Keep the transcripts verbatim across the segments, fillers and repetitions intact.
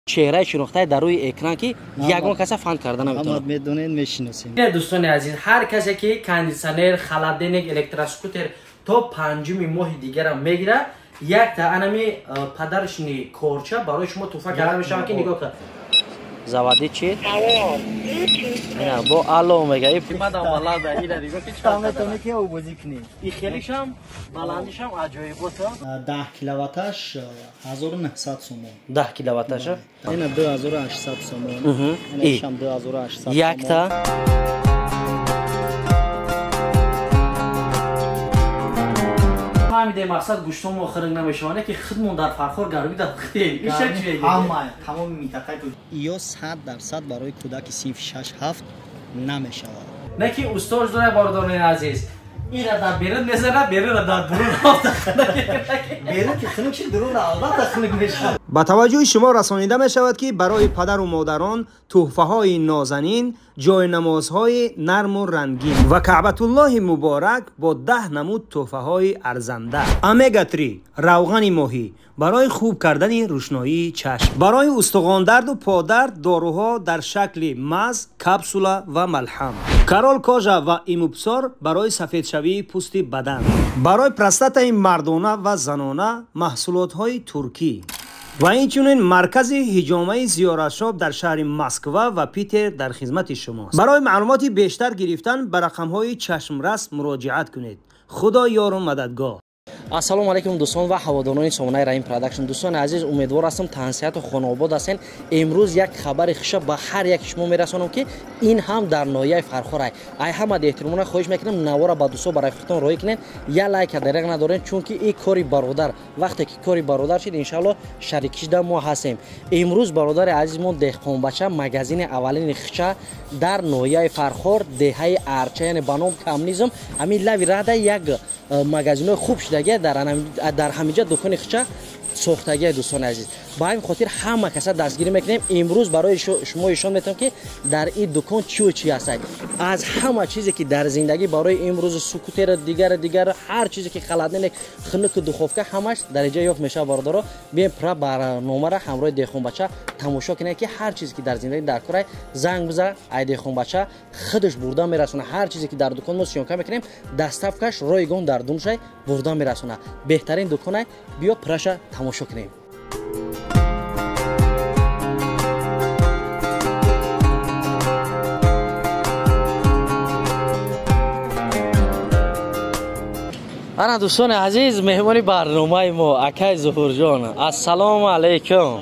چهره شناخته در روی اکران که یگان کس فند کرده نمیتونه. همه میدونین میشناسیم. دوستان عزیز، هر کسی که کاندیشنر، خلدنگ، الکتروسکوتر تا پنجم ماه دیگر هم میگیره، یک تا انمی پدرش نی کورچه برای شما توفه کرده میشه که نگاه کنید. زوادی چی؟ نه با آلو میگه ای مدام والا در این دیگه که چند تا که او بازی کنی. این خیلیش هم بلندش هم عجایب بود. ده کیلوواتش هزار و نهصد سوم. ده کیلوواتش؟ این دو هزار و هشتصد سوم. اینش هم دو هزار و هشتصد. یک تا فهمیده مقصد گوشتم آخرین نمیشونه که خودمون در فرخور گرمی در خیلی این شکل میگه همه تمام منطقه یا صد درصد برای کودک صنف شش هفت نمیشود. نه که استاد داره بارداران عزیز این را در بیرون میزنه بیرون را در درون بیرون که خنک شد درون البته خنک میشه. با توجه شما رسانیده می شود که برای پدر و مادران تحفه های نازنین، جای نمازهای نرم و رنگین و کعبت الله مبارک با ده نمود تحفه های ارزنده. امگا تری روغن ماهی برای خوب کردن روشنایی چشم، برای استخوان درد و پادرد داروها در شکل مز، کپسوله و ملحم، کرال کاژا و ایموبسار برای سفید شوی پوست بدن، برای پرستات مردانه و زنانه محصولات های ترکی و اینچنین مرکز حجامه زیارتشاب در شهر مسکو و پیتر در خدمت شماست. برای معلومات بیشتر گرفتن به رقم های چشمرس مراجعت کنید. خدا یار و مددگار. السلام علیکم دوستان و هواداران سامانه رحیم پروداکشن. دوستان عزیز، امیدوار هستم تنصیحات و خانواباد هستین. امروز یک خبر خوش به هر یک شما میرسانم که این هم در ناحیه فرخور است. ای همه احترامونه خواهش میکنم نوارا با دوستان برای خودتون رای کنین، یا لایک دریغ ندارین، چون که این کاری برادر وقتی که کاری برادر شد ان شاء الله شریکش ده ما هستیم. امروز برادر عزیزمون دهقان بچه مگزین اولین خچه در ناحیه فرخور دهه ارچه یعنی بنام کمونیسم همین لوی رده یک مگزین خوب شده در در همینجا دکان خچه ساختگی. دوستان عزیز، با این خاطر همه کسا دستگیری میکنیم. امروز برای شما ایشان میتونم که در این دکان چی و چی هست. از همه چیزی که در زندگی برای امروز سکوتر دیگر دیگر هر چیزی که خلدنک خنک دخوفکه همش در اینجا یافت میشه. باردارا بیاین پر برنامه را همراه دهقان بچه تماشا کنید که هر چیزی که در زندگی در کار زنگ بزنه ای دهقان بچه خودش بردا میرسونه. هر چیزی که در دکان ما سیانکه میکنیم دستافکش رایگان در دونش بردا میرسونه. بهترین دکان بیا پرش تماشا کنیم. انا دوستان عزیز، مهمانی برنامه ما اکای ظهور جان. السلام علیکم.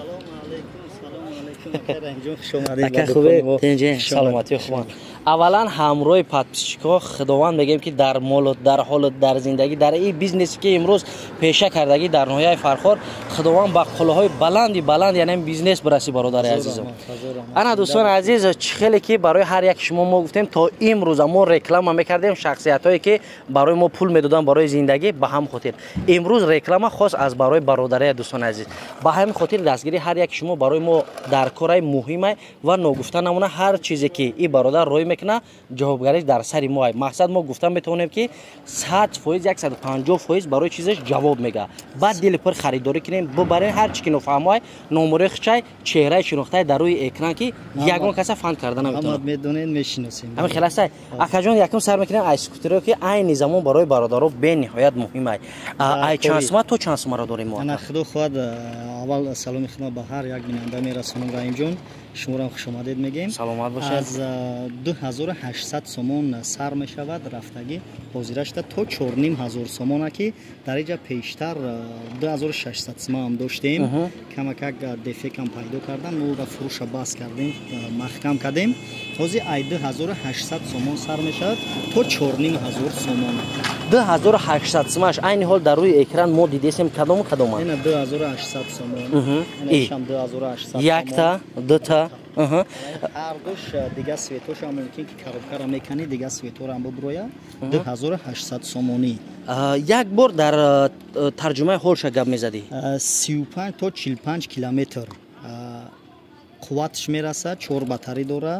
اکای خوبه تنجه سلامتی خوبان. اولا همراه پادپیشکا خداوند بگیم که در مال در حال در زندگی در این بیزنسی که امروز پیشه کردگی در ناحیه فرخور خداوند با قلهای بلندی بلند یعنی بیزنس برسی برادر عزیزم. انا دوستان عزیز، خیلی که برای هر یک شما ما گفتیم تا امروز ما رکلام میکردیم شخصیت هایی که برای ما پول میدادن برای زندگی به هم خاطر. امروز رکلام خاص از برای برادر دوستان عزیز به همین خاطر دستگیری هر یک شما برای ما در کارهای مهمه و نگفتن نمونه هر چیزی که این برادر روی میکنه جوابگریش در سر ما. مقصد ما گفتم میتونیم که صد درصد صد و پنجاه درصد برای چیزش جواب میگه. بعد دل پر خریداری کنیم ببرین هر چی که نفهمای نمره خچای چهره شناخته در روی اکران که یگان کس فند کرده نمیتونه. همه میدونین میشناسیم. همین خلاصه اکا جان یکم سر میکنیم اسکوتر که عین زمان برای برادرها به نهایت مهمه. ای چانس ما تو چانس ما را داریم ما. انا خدا خود اول سلام خدمت به هر یک بیننده میرسونم. رحیم جان شما را خوش آمدید میگیم. سلامت باشید. از دو هزار و هشتصد سومون سر می شود رفتگی حاضرش تا چهار و نیم هزار سومون که در اینجا پیشتر دو هزار و ششصد سوم هم داشتیم. کم کم دفعه کم پیدا کردن او را فروش باز کردیم محکم کردیم. حاضر ای دو هزار و هشتصد سومون سر می شود تا چهار و نیم هزار سومون. دو هزار و هشتصد سومش این حال در روی اکران ما دیدیم کدام کدام؟ این دو هزار و هشتصد سومون. این هم دو هزار و هشتصد. یک تا دو تا هر دوش دیگه سویتوش هم ممکن که کاربکار میکنی دیگه سویتور هم ببرویا دو هزار و هشتصد سومونی. یک بار در ترجمه هولش گپ میزدی؟ سی و پنج تا چهل و پنج کیلومتر قوتش میرسه. چهار باتری دارد.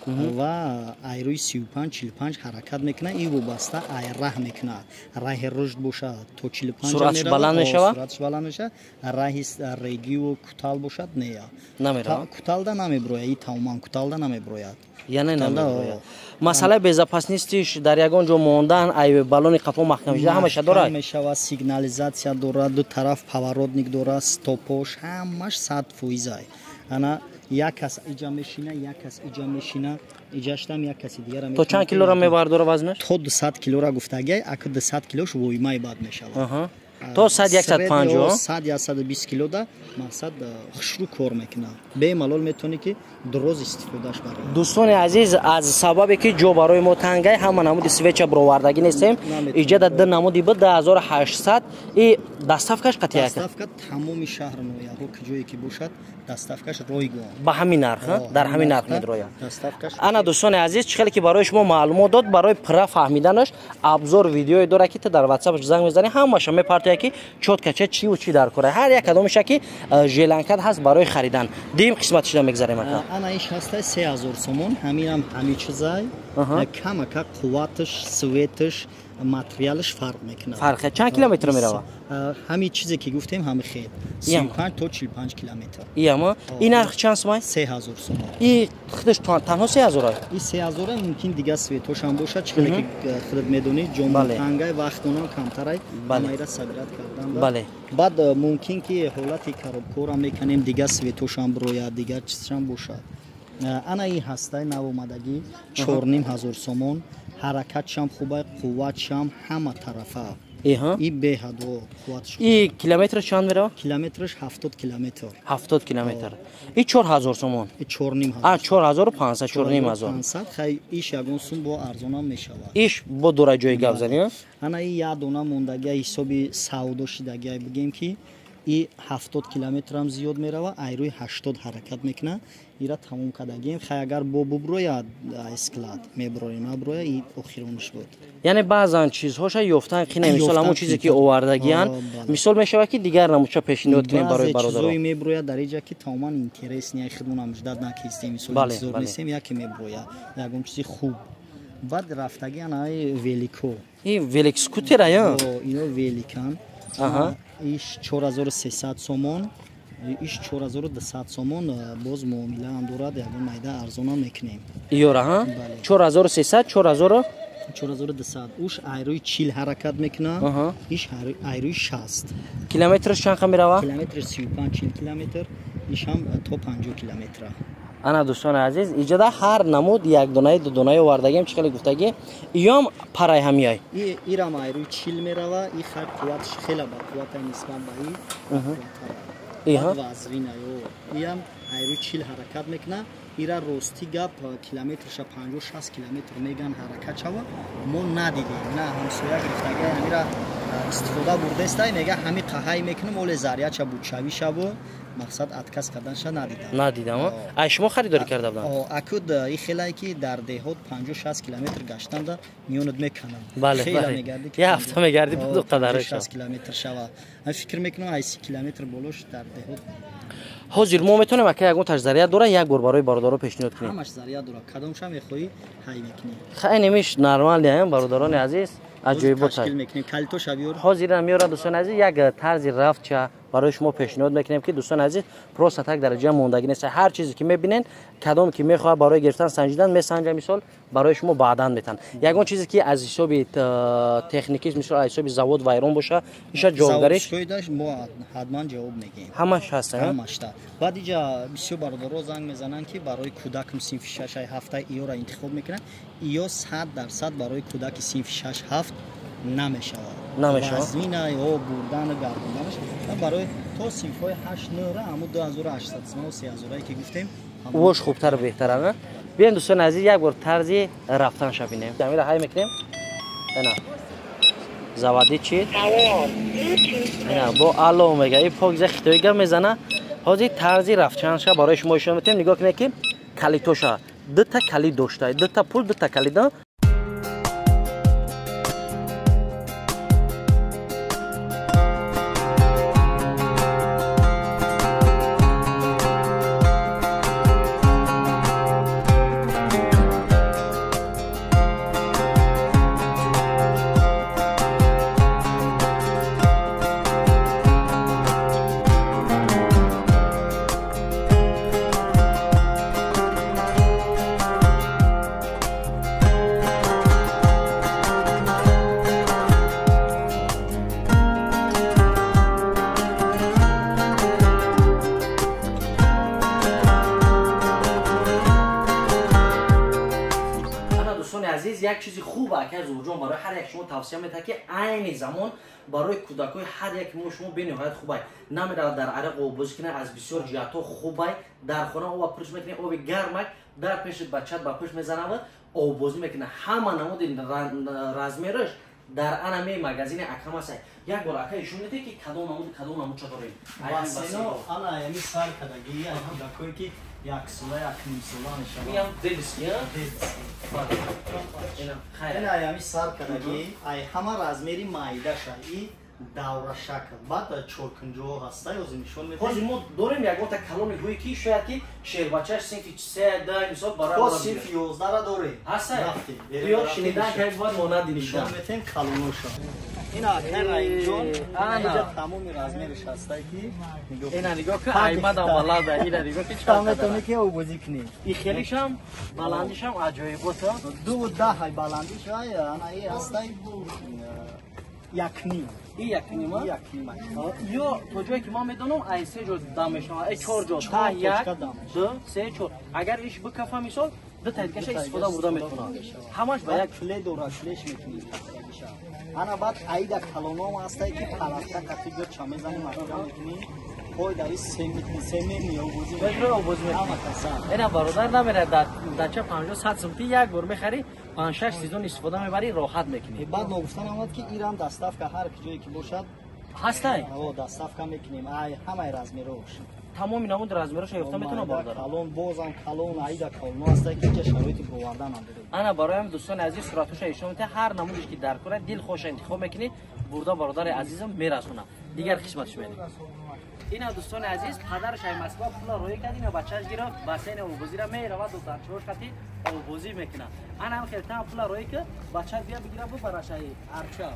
ва айрӯи си ю панҷ чил панҷ ҳаракат мекунад. И вобаста ай раҳ мекунад. Раҳи рушд бошад то чил панҷ суръатш баланд мешавад, суръатш баланд мешавад. Раҳи региву кӯтал бошад нея намеравад, кӯталда намеброяд. И тамоман кӯталда намеброяд. яъне намеброяд. масъалаи безопаснистиш дар ягон ҷо мондан ай балони қафо маҳкам шуда ҳамаша дорад, мешавад. Сигнализатсия дорад, ду тараф поворотник дорад, стопош ҳамаш сад фоиз ай. ана як кас иҷа мешина, як кас иҷа мешина, иҷаштам як каси дигара мешина. то чанд килора мебардора вазнаш? то дусад килора гуфтагай, ака дусад килош воимай бад мешавад. то сад яксад панҷоҳ сад яксад бист килода мақсад хушрӯ кор мекунад. бемалол метавонӣ ки дуроз истифодаш барад. дӯстони азиз, аз сабабе ки ҷо барои мо тангай, ҳама намуди свеча бировардагӣ нестем. Иҷада ду намуди бу ду ҳазору ҳаштсад. И доставкаш қати як доставка тамоми шаҳр нояҳо ки ҷое ки бошад доставкаш ройгон ба ҳамин нарх, дар ҳамин нарх медрояд. доставкаш ана дӯстони азиз, чӣ хеле ки барои шумо маълумот дод, барои пурра фаҳмиданаш абзор видеое дора ки ту дар WhatsApp занг мезанӣ, ҳамаша мепартояд ки чоткача чи ва чи дар кора. ҳар як кадомиша ки желанкат ҳаст барои харидан. Дим қисматиша мегзарем ака. ана иш ҳастай се ҳазор сомон. ҳаминам ҳами чизай камака қувваташ, светаш, материалаш фарқ мекунад. Фарқ чанд километр мерава? ҳами чизе ки гуфтем ҳами хел си ю панҷ то чил панҷ километр. Ияма и нарх чанд сомай? се ҳазор сомон. И худаш танҳо се ҳазор ай? И се ҳазор мумкин дига светошам бошад. чӣ хеле ки худат медонӣ ҷо тангай вақтонам камтарай ҳамаира сабират кардан. Бале. баъд мумкин ки ҳолати коробкорам мекунем, дига светошам бирояд, дига чизшам бошад. ана и ҳастай навомадагӣ чорним ҳазор сомон. ҳаракатшам хубай, қувватшам ҳама тарафа. Иҳа. И беҳадо қувватш. И километраш чанд мерава? Километраш ҳафтод километр. ҳафтод километр. И чор ҳазор сомон. И чорним ҳазор. А чор ҳазору панҷсад, чорним ҳазор. панҷсад хай иш ягон сум бо арзонам мешавад. Иш бо дура ҷои гап занӣ. ана и як дона мондагия ҳисоби савдо шидагия бигем ки и ҳафтод километрам зиёд мерава, айрӯи ҳаштод ҳаракат мекунад. ира тамом кардагием. хай агар бо буброяд склад меброя маброя и охирониш буд. яъне баъзан чизҳоша ёфтан қина мисол ҳамон чизе ки овардагиян мисол мешавад ки дигар намуча пешниҳод кунем барои бародарон. чизои меброя дар иҷа ки тамоман интерес не хидмонам ждад накистем мисол интизор нестем яке меброя ягон чизи хуб. баъд рафтаги анаи велико. И велик скутер ая? ино великан. Аҳа. иш чор ҳазору сесад сомон. иш чор ҳазору дусад сомон. боз муомилаам дорад, ягон майда арзонам мекунем. Иёра ҳа? чор ҳазору сесад, чор ҳазору чор ҳазору дусад. уш айрӯи чил ҳаракат мекунад. иш айрӯи шаст. километраш чанд мерава? километраш си ю панҷ чил километр. ишам то панҷоҳ километр. ана дӯстони азиз, иҷода ҳар намуд як донаи ду донаи овардагием чӣ хеле гуфтагӣ иём парай ҳамияй. И ирам айрӯи чил мерава. И хай қувватш хеле ба қувватай нисбат ба и иҳа вазвинаё. иам айрӯи чил ҳаракат мекунад. ира рости гап километрша панҷоҳ шаст километр меган ҳаракат шава. мо надидем. на ҳамсоя гирифтага ҳамира истифода бурдестай мега ҳами қаҳай мекунем оле заряча будшавӣ шаву мақсад отказ карданша надидам. Надидам. Ай шумо харидорӣ карда будам? акуд и хелае ки дар деҳот панҷоҳ шаст километр гаштанда миёнат мекунам. Бале, бале. Я ҳафта мегарди буду қадараша. шаст километр шава. ан фикр мекунам ай си километр болош дар деҳот. ҳозир мо метавонем ака ягон таш зария дора як бор барои бародаро пешниҳод кунем. ҳамаш зария дора. кадомша мехоҳӣ ҳай мекунем. хай немиш нормали ам бародарони азиз. аҷоиб бо ташкил мекунем. калитоша биёр. ҳозир ам меёра дӯстони азиз як тарзи рафтча барои шумо пешниҳод мекунем ки дӯстони азиз просто так дараҷа мондагӣ нест. ҳар чизе ки мебинен кадоме ки мехоҳад барои гирифтан санҷидан месанҷа мисол барои шумо баъдан метан. ягон чизе ки аз ҳисоби техникист мисол аз ҳисоби завод вайрон боша иша ҷавобгариш заводшоидаш мо ҳатман ҷавоб мегем. ҳамаш ҳаст. ҳамашта. баъд иҷа бисёр бародаро занг мезананд ки барои кӯдакам синфи шаш ҳафта иёра интихоб мекунанд. иё сад дарсад барои кӯдаки синфи шаш ҳафт намешавад. намешавад. вазмина ё бурдан гардонданаш барои то синфҳои ҳашт нӯра аммо ду ҳазору ҳаштсад се ҳазорае ки гуфтем вош хубтару беҳтарана. биён дӯстони азиз як бор тарзи рафтанша бинем. амира ҳай мекунем. ана завади чи ана бо алло мега и покза хитои гап мезана. ҳозир тарзи рафтанша барои шумо ишон метем. нигоҳ кунед ки калитоша дута калид дошта. дута пул дута калида. азиз, як чизи хуб ака Зурҷон барои ҳар як шумо тавсия метавад ки айни замон барои кӯдакои ҳар як мо шумо бениҳоят хубай. Намеравад дар ариқ оббозӣ кунед, аз бисёр ҷиҳатҳо хубай. Дар хона оба пӯриш мекунед, оби гармак дар пеши бачат ба пӯш мезанад, оббозӣ мекунед. Ҳама намуди размераш дар анами магазини акам аст. Як бор ака ишон медиҳед ки кадом намуд кадом намудча дорем. басино ана ями сар кадаги ай кӯдакое ки як сола як ним сола мешавад. Миям дедиски а? Ина ями сар кадаги ай ҳама размери майдаша и давра шакл баъд чоркунҷоҳо ҳаста ёзи нишон медиҳед. Ҳозир мо дорем ягота калони гӯе ки шояд ки шербачаш синфи се да мисол барои то синфи ёздара дорем. ҳаста? Биё шинидан ки бояд монад нишон метем калоноша. Ина акай райҷон ана тамоми размериш ҳастай ки ина нигоҳ ки аймадам баланда ина нигоҳ ки чанд метавонӣ ки обозӣ кунӣ. И хелишам баландишам аҷоибота. ду даҳ ай баландиш ай ана и ҳастай якним. И якнима? Якнима. Ё то ҷое ки ман медонам ай се ҷо дам мешавад, ай чор ҷо та як ду се чор. Агар иш бикафа мисол ду тайдгаша истифода бурда метавонам. Ҳамаш ба як кле дора клеш метавонӣ. Ана баъд айда калоном ҳастай ки палатка катиҷо ча мезанӣ машина метавонӣ. Ой дари семитни семирни обозӣ метро обозӣ метавонӣ. Ина бародар намерад дача панҷоҳ сад сумти як бор мехарӣ, панҷ шаш сезон истифода мебарӣ, роҳат мекунӣ. Баъд ногуфтан омад ки ирам доставка ҳар ҷое ки бошад ҳастай. О доставка мекунем. Ай ҳамаи размеро бошад. Тамоми намуди размероша ёфта метавонам бародар. Калон бозам калон айда калон ҳастай ки ҷа шароити бовардан ам дорем. Ана бароям дӯстони азиз суратоша ишон мета ҳар намудиш ки дар кора дил хоша интихоб мекунӣ, бурда бародари азизам мерасона. Дигар қисматиш медиҳ. Ина дӯстони азиз, падараш ай Москва пула роӣ кард, ина бачаш гирифт, бассейни обозира меравад, ду дар чош хати обозӣ мекунад. Ана ҳам хелтан пула роӣ ки бача бия бигира бубараш ай арча.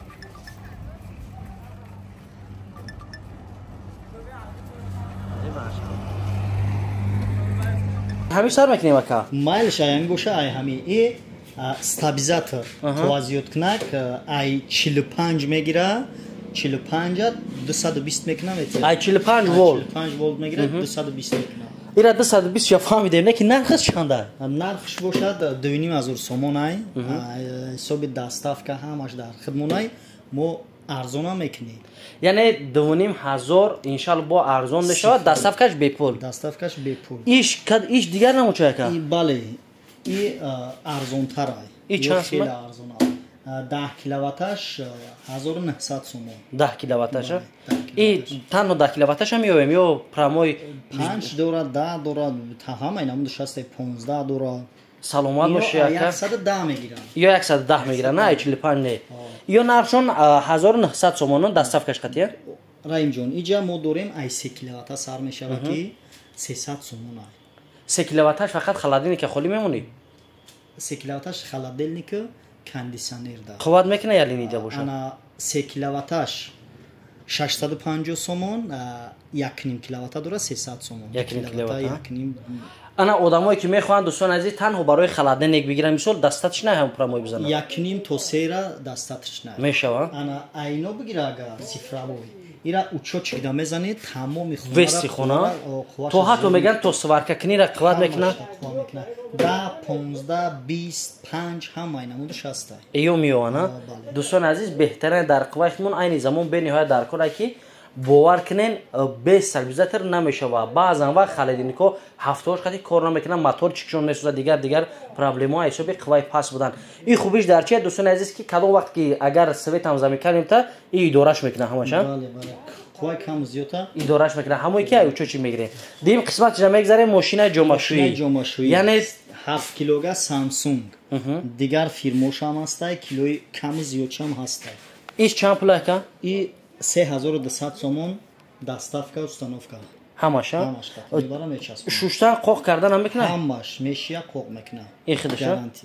ҳамиш сар мекунем ака. Майлш ай ҳами боша ай ҳами и стабилизатор тавазиёткунак ай чилу панҷ мегира. чилу панҷ дусаду бист мекунам. Ай чилу панҷ волт. чилу панҷ волт мегира дусаду бист мекунам. Ира дусаду бист я фаҳмидем, не ки нархаш чанда? Нархш бошад ду ним ҳазор сомон ай. ҳисоби доставка ҳамаш дар хидмон ай. Мо арзона мекунем. Яъне ду ним ҳазор иншалло бо арзон мешавад, доставкаш бепул. Доставкаш бепул. Иш кад иш дигар намуча яка? Бале. И арзонтар ай. И чанд сум? Арзон ай. даҳ киловатташ ҳазору наҳсад сомон. даҳ киловатташ? И танҳо даҳ киловатташ ҳам ёем ё прамои панҷ дорад, даҳ дорад, ҳамаи намуди шасте понздаҳ дорад. Саломат боши яка. яксаду даҳ мегирам. Ё яксаду даҳ мегирам, на чилу панҷ не. Ё нархшон ҳазору наҳсад сомонон доставкаш қатия? Раимҷон, иҷа мо дорем ай се киловатта сар мешавад ки сесад сомон ай. се киловатташ фақат халадилника холӣ мемонӣ? се киловатташ халадилника кондисионер дар. Қувват мекуна ялин иҷа бошад. Ана се киловатташ шашсаду панҷоҳ сомон, як ним киловатта дора сесад сомон. як ним киловатта. як ним. Ана одамое ки мехоҳанд дӯстони азиз танҳо барои халаденек бигирам мисол дастатиш на ҳам прамой бизанад. як ним то сера дастатиш на. Мешава? Ана айно бигира агар цифравой. Ира учо чида мезанед тамоми хона. Вести хона. То ҳатто меган то сварка книра қувват мекуна. да понздаҳ бист панҷ ҳамаи намудаш ҳаста. Эё миёвана. Дӯстони азиз беҳтарин дар қувватмон айни замон бениҳоят дар кора ки бовар кунен без стабилизатор намешава. Баъзан вақт халадилнико ҳафтош хати кор намекунад, мотор чикшон месозад, дигар дигар проблемаҳо ҳисоби қувваи паст будан. И хубиш дар чия дӯстони азиз ки кадом вақт ки агар светам замин кардем та и идораш мекуна ҳамаша. Бале бале. Қувваи кам зиёда идораш мекуна ҳамои ки ай учочи мегирем. Дим қисматиша мегзарем мошинаи ҷомашӯӣ. ҷомашӯӣ. Яъне ҳафт килога Samsung. Дигар фирмош ҳам ҳастай, килои ками зиёдшам ҳастай. Иш чанд пул ака? И се ҳазору дусад сомон доставка установка. ҳамаша? Ҳамаш мебарам мечаспонам. Шуштан қоқ кардан ҳам мекунад? Ҳамаш мешия қоқ мекунад. И хидиша? Гарантӣ.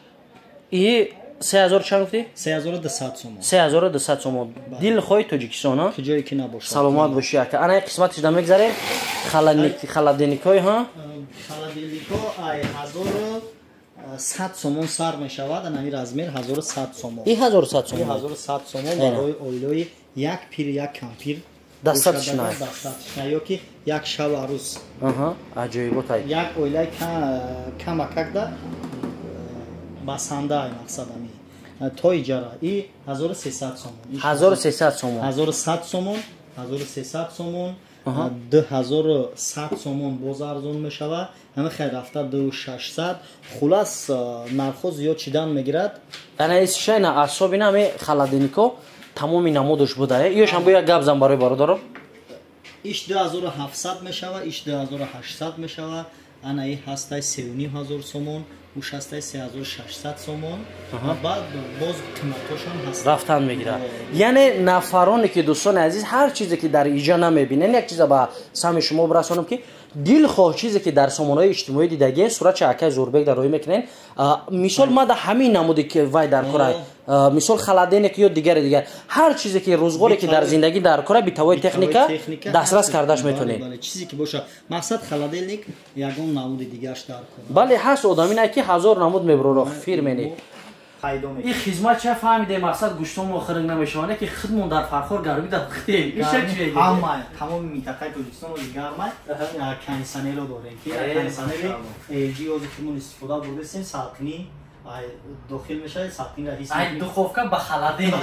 И се ҳазор чанд гуфтӣ? се ҳазору дусад сомон. се ҳазору дусад сомон. Дилхоҳи Тоҷикистон а? Куҷое ки набошад. Саломат бошӣ ака. Ана қисматиш да мегзарем. Халадилникои ҳа? Халадилнико ай ҳазору сад сомон сар мешавад, ана размер ҳазору сад сомон. И ҳазору сад сомон. ҳазору сад сомон барои оилаи як пир як кампир. Дастатиш на. Дастатиш на ёки як шабу арӯз. Аҳа, аҷоибот ай. Як оилаи камакакда басанда мақсад ами то иҷара и ҳазору сесад сомон ҳазору сесад сомон ҳазору сад сомон ҳазору сесад сомон ду ҳазору сад сомон боз арзон мешавад ҳама хай рафта ду шашсад хулас нархҳо зиёд шидан мегирад яъне исшайна асобина ами халадильнико тамоми намудаш будае иёшам бо як гап зан барои бародаро иш ду ҳазору ҳафтсад мешавад иш ду ҳазору ҳаштсад мешавад ана и ҳастай севу ним ҳазор сомон уш ҳастай се ҳазору шашсад сомон баъд боз қиматошон ҳаст рафтан мегирад яъне нафароне ки дӯстони азиз ҳар чизе ки дар иҷа намебинен як чиза ба сами шумо бирасонам ки дилхоҳ чизе ки дар сомонаҳои иҷтимоӣ дидагиен суратча акай зурбек дар роӣ мекунен мисол ма да ҳамин намуди ки вай дар кора мисол халаденек ё дигаре дигар ҳар чизе ки рӯзгоре ки дар зиндагӣ дар кора битавои техника дастрас кардаш метонед чизе ки боша мақсад халадильник ягон намуди дигараш дар кора бале ҳаст одамине ки ҳазор намуд мебуророх фирмени ин хизмат ча фаҳмиде мақсад гӯштом охиринг намешаване ки худмон дар фархор гармӣ дар хитем ҳама тамоми минтақаи тоҷикистон гарма кондитсионерро дорем ки кондитсионери элҷи ҳозир ки мон истифода бурдастем салқинӣ дохил мешавад салқинро ҳис ай духовка ба халаден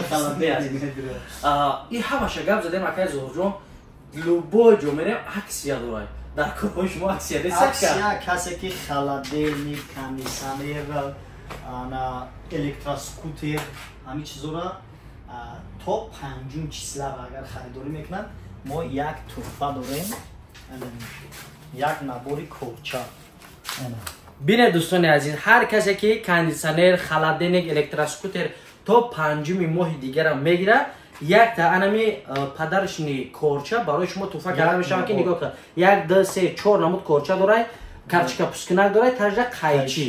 ин ҳамаша гап задем акай зуҳурҷон любой ҷо мерем аксия дорад дар кӯпои шумо аксия аксия касе ки халаделник кондитсионер ана электроскутер ҳамин чизора то панҷум числа агар харидорӣ мекунад мо як тӯҳфа дорем як набори корча бинед дӯстони азиз ҳар касе ки кондитсионер халаденек электроскутер то панҷуми моҳи дигарам мегирад якта анами падаршини корча барои шумо тӯҳфа карда мешавад ки нигоҳ кунед як ду се чор намуд корча дорад карточка пускинак дорад таҷа қайчи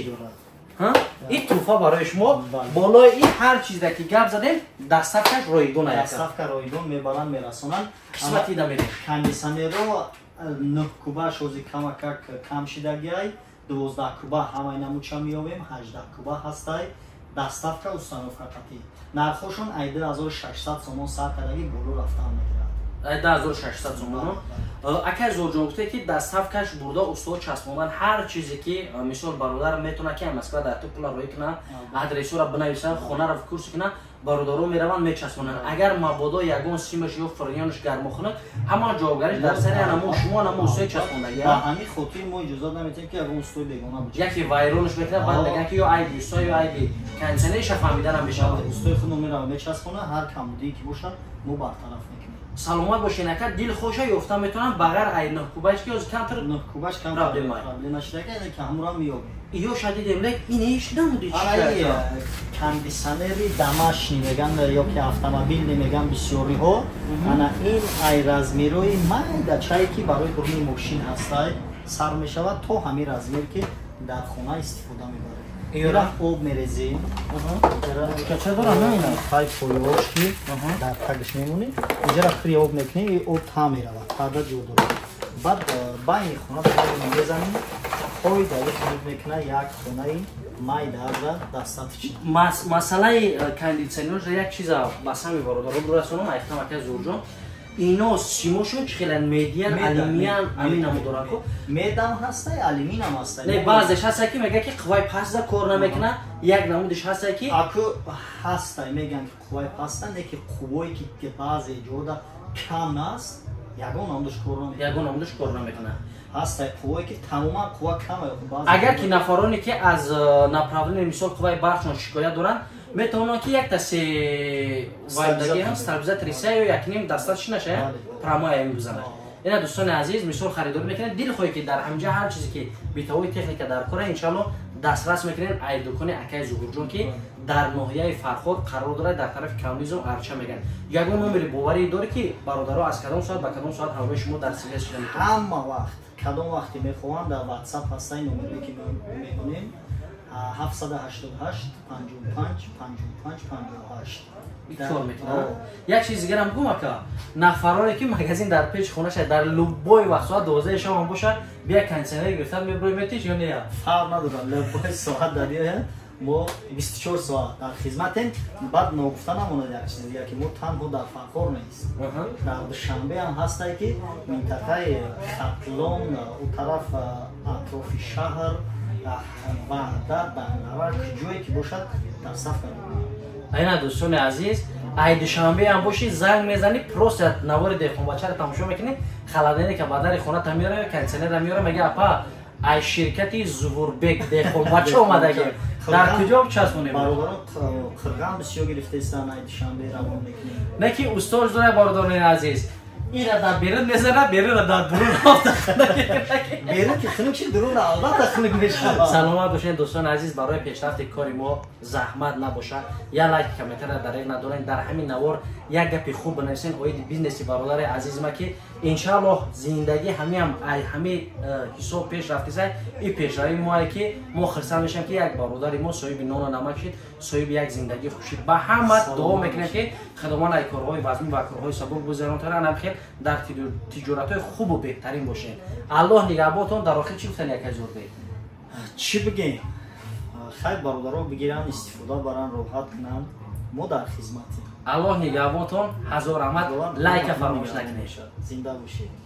ин тӯҳфа барои шумо болои ин ҳар чизда ки гап задем дастафкаш ройгон дастафка ройгон мебаранд мерасонанд қисмати да мерем кондитсионерро нӯҳ кубаш ҳозир камакак кам шидагиай дувоздаҳ куба ҳамаи намудша меёбем ҳаждаҳ куба ҳастай дастафка установка қатӣ нархошон ай ду ҳазору шашсад сомон сар кардагӣ боло рафтан мегирад ай ду ҳазору шашсад сомон акай зурҷон гуфте ки дастафкаш бурда устод часпондан ҳар чизе ки мисол бародар метавонад ки москва дар ту пула рӯй кунад адресора бинависад хонара курс кунад бародаро мераванд мечаспонанд агар мабодо ягон симаш ё фирёнаш гармохонад ҳама ҷавобгариш дар сари анамо шумо анамо устои часпондагӣ ба ҳамин хотир мо иҷозат наметиҳем ки ягон устои бегона бучад яке вайронаш мекунад баъд мегӯянд ки ё айби усто ё айби кондитсионериша фаҳмида намешавад устои худро мерава мечаспонад ҳар камудии ки бошад мо бартараф мекунем саломат бошед ака дилхоша ёфта метавонам багар ай нӯҳ кубаш ки ҳозир камтар нӯҳ кубаш камтар проблема шидака ки ҳамура меёбем ё шадидем лек иниш намуди чи кондитсионери домашний меган ё ки автомобилни меган бисёриҳо ана ин ай размерои майда чае ки барои бурни мошин ҳастай сар мешавад то ҳамин размер ки дар хона истифода мебарем ира об мерезем кача дора наина пай поёш ки дар тагш мемонӣ иҷара хири об мекунем и об та меравад тарда ҷо дорад баъд байни хона мезанем ой дар худуд мекунад як хонаи майда ҳаза дастатичи масъалаи кондитсионерша як чиза ба сами бародаро бирасонам айхтам ака зурҷон ино симошон чӣ хелан медиян алюмиан аминам дорад ко медам ҳастай алюминам ҳастай не баъзеш ҳаста ки мега ки қувваи паста кор намекунад як намудиш ҳаста ки аку ҳастай меган ки қувваи паста не ки қуввое ки баъзе ҷода кам аст ягон намудаш кор намекунад ягон намудаш кор намекунад ҳастай қуввое ки тамоман қувва кам агар ки нафароне ки аз направлени мисол қувваи барқшон шикоят доранд метавонанд ки якта се вайдаги ҳам стабилизатор триста ё якним дастатиш наша промоя мебизанад ина дӯстони азиз мисол харидорӣ мекунед дилхоҳе ки дар ҳамҷа ҳар чизе ки битавои техника дар кора иншалло дастрас мекунед ай дукони акай зуҳурҷон ки дар ноҳияи фарход қарор дорад дар тарафи кавнизм арча меган ягон номери боварӣ дорӣ ки бародаро аз кадом соат ба кадом соат ҳавлои шумо дар связ шуда метавонанд ҳама вақт кадом вақте мехоҳанд дар ватсап ҳастай номере ки мемонем ҳафтсад у ҳаштод у ҳашт панҷоҳ у панҷ панҷоҳ у панҷ панҷоҳ у ҳашт кор мекунад як чиз дигарам гум ака нафароне ки магазин дар печ хонаша дар любой вақт соат дувоздаҳи шам бошад бия кондитсионер гирифтад мебурӣ метиш ё нея фарқ надорад любой соат дариё мо бисту чор соат дар хизматем баъд ногуфта намонад як чиз дигар ки мо танҳо дар фархор нест дар душанбе ҳам ҳастай ки минтақаи хатлон у тараф атрофи шаҳр баъда банарак ҷое ки бошад дар саф кард. айна дӯстони азиз, ай душанбе ҳам боши занг мезани просто навори дехонбачаро тамошо мекунӣ, халадене ки ба дари хона тамиёра кондитсионера миёра мега апа ай ширкати Зувурбек дехонбача омадаги дар куҷо часпонем? Бародарон қирған бисёр гирифтаистан ай душанбе равон мекунем. Не ки устор зура бародарони азиз, ира дар берун мезана, берунро дар бурун афта. Берун ки хунук ши дурун албатта хунук мешава. Саломат бошед дӯстони азиз, барои пешрафти кори мо заҳмат набоша. Я лайк комментария дар ин надорен, дар ҳамин навор як гапи хуб бинависен оиди бизнеси бародари азизма ки иншааллоҳ зиндаги ҳамиам ай ҳами ҳисоб пеш рафтисай, и пешравии моае ки мо хирсан мешам ки як бародари мо соҳиби нону намак шид, соҳиби як зиндаги хушид. Ба ҳама дуо мекунем ки худованд ай корҳои вазмин ва корҳои сабук гузаронтаран ҳамхел дар тиҷоратҳои хубу беҳтарин бошед. Аллоҳ нигаҳботон. Дар охир чӣ гуфтан якай зурбек? Чӣ бигем? Хай бародаро бигиранд, истифода баранд, роҳат кунанд. Мо дар хизматем. Аллоҳ нигаҳботон. Ҳазор раҳмат. Лайка фаромӯш накунед. Зинда бошед.